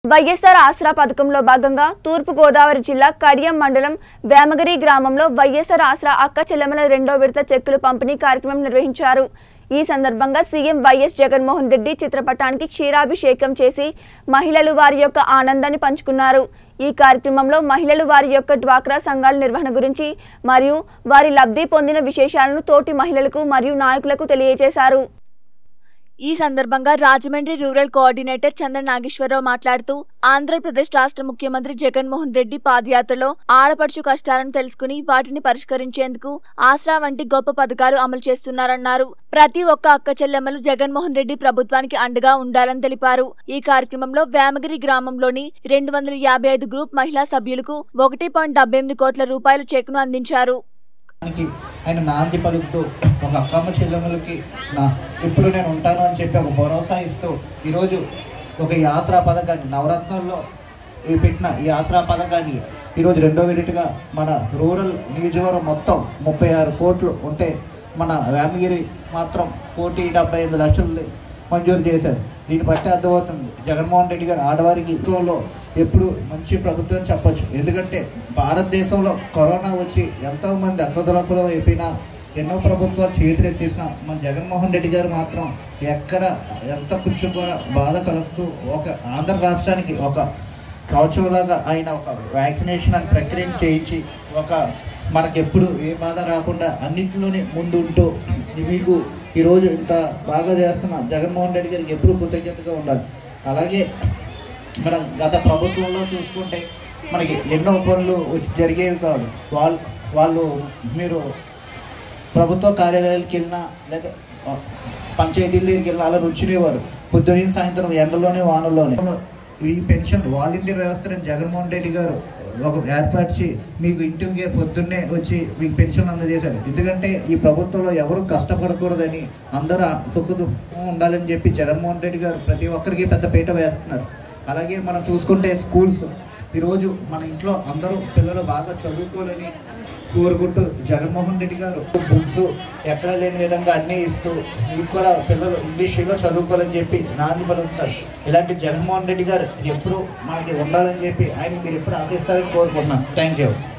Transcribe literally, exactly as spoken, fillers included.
వైఎస్ఆర్ ఆసరా పథకంలో భాగంగా తూర్పు గోదావరి జిల్లా కడియం మండలం వేమగిరి గ్రామంలో వైఎస్ఆర్ ఆసరా అక్క చెల్లెమ్మల రెండో విడత చెక్కులు పంపిణీ కార్యక్రమం నిర్వహించారు. ఈ సందర్భంగా సీఎం వైఎస్ జగన్మోహన్ రెడ్డి చిత్రపటానికి క్షీరాభిషేకం చేసి మహిళలు వారి యొక్క ఆనందాన్ని పంచుకున్నారు. ఈ కార్యక్రమంలో మహిళలు వారి యొక్క డ్వాక్రా సంఘాల నిర్వహణ గురించి మరియు వారి లబ్ధి పొందిన విశేషాలను తోటి మహిళలకు మరియు నాయకులకు తెలియజేశారు. ఈ సందర్భంగా రాజమండ్రి రూరల్ కోఆర్డినేటర్ చంద్ర నాగేశ్వరరావు మాట్లాడుతూ ఆంధ్రప్రదేశ్ రాష్ట్ర ముఖ్యమంత్రి జగన్మోహన్ రెడ్డి పాదయాత్రలో ఆడపడుచు కష్టాలను తెలుసుకుని వాటిని పరిష్కరించేందుకు ఆసరా వంటి గొప్ప పథకాలు అమలు చేస్తున్నారన్నారు. ప్రతి ఒక్క అక్క చెల్లెమ్మలు జగన్మోహన్ రెడ్డి ప్రభుత్వానికి అండగా ఉండాలని తెలిపారు. ఈ కార్యక్రమంలో వేమగిరి గ్రామంలోని రెండు వందల యాభై ఐదు గ్రూప్ మహిళా సభ్యులకు ఒకటి పాయింట్ డెబ్బై ఎనిమిది కోట్ల రూపాయల చెక్ను అందించారు. ఆయన నాంది పలుకుతూ ఒక అక్కమ్మ చెల్లెమ్మలకి నా ఇప్పుడు నేను ఉంటాను అని చెప్పి ఒక భరోసా ఇస్తూ ఈరోజు ఒక ఈ ఆసరా పథకాన్ని నవరత్నాల్లో పెట్టిన ఈ ఆసరా పథకాన్ని ఈరోజు రెండో విడతగా మన రూరల్ నియోజకవర్గం మొత్తం ముప్పై ఆరు కోట్లు ఉంటే మన వేమగిరి మాత్రం కోటి డెబ్బై ఐదు లక్షలు మంజూరు చేశారు. దీన్ని బట్టి అర్థమవుతుంది జగన్మోహన్ రెడ్డి గారు ఆడవారికి ఇంట్లో ఎప్పుడు మంచి ప్రభుత్వం చెప్పచ్చు. ఎందుకంటే భారతదేశంలో కరోనా వచ్చి ఎంతోమంది అన్నదొరకులు అయిపోయినా ఎన్నో ప్రభుత్వాలు చేతులు ఎత్తేసిన మన జగన్మోహన్ రెడ్డి గారు మాత్రం ఎక్కడ ఎంత కొంచెం కూడా బాధ కలుగుతూ ఒక ఆంధ్ర రాష్ట్రానికి ఒక కవచంలాగా ఆయన ఒక వ్యాక్సినేషన్ అని ప్రక్రియ చేయించి ఒక మనకెప్పుడు ఏ బాధ రాకుండా అన్నింటిలోనే ముందు ఉంటూ మీకు ఈరోజు ఇంత బాగా చేస్తున్న జగన్మోహన్ రెడ్డి గారికి ఎప్పుడు కృతజ్ఞతగా ఉండాలి. అలాగే మన గత ప్రభుత్వంలో చూసుకుంటే మనకి ఎన్నో పనులు వచ్చి జరిగేవి కాదు. వాళ్ళు వాళ్ళు మీరు ప్రభుత్వ కార్యాలయాలకు వెళ్ళినా లేదా పంచాయతీల దగ్గరికి వెళ్ళినా అలా నుంచునేవారు పొద్దున్న సాయంత్రం ఎండలోనే వానల్లోనే. ఈ పెన్షన్ వాలంటీర్ వ్యవస్థను జగన్మోహన్ రెడ్డి గారు ఒక ఏర్పరిచి మీకు ఇంటికే పొద్దున్నే వచ్చి మీకు పెన్షన్ అందజేశారు. ఎందుకంటే ఈ ప్రభుత్వంలో ఎవరు కష్టపడకూడదని అందరూ సుఖదు ఉండాలని చెప్పి జగన్మోహన్ రెడ్డి గారు ప్రతి ఒక్కరికి పెద్ద పీట వేస్తున్నారు. అలాగే మనం చూసుకుంటే స్కూల్స్ ఈరోజు మన ఇంట్లో అందరూ పిల్లలు బాగా చదువుకోవాలని కోరుకుంటూ జగన్మోహన్ రెడ్డి గారు బుక్స్ ఎక్కడ లేని విధంగా అన్నీ ఇస్తూ మీకు కూడా పిల్లలు ఇంగ్లీష్లో చదువుకోవాలని చెప్పి నాంది పలుకుతారు. ఇలాంటి జగన్మోహన్ రెడ్డి గారు ఎప్పుడు మనకి ఉండాలని చెప్పి ఆయన మీరు ఎప్పుడు ఆశిస్తారని కోరుకుంటున్నాను. Thank you.